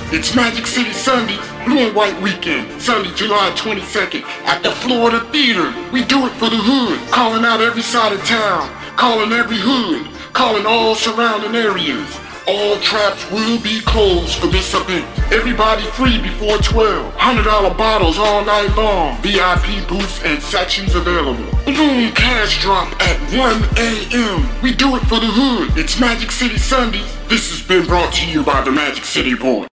It's Magic City Sundays, Blue and White Weekend, Sunday, July 22nd, at the Florida Theater. We do it for the hood, calling out every side of town, calling every hood, calling all surrounding areas. All traps will be closed for this event. Everybody free before 12. $100 bottles all night long. VIP booths and sections available. Balloon cash drop at 1 a.m. We do it for the hood. It's Magic City Sundays. This has been brought to you by the Magic City Board.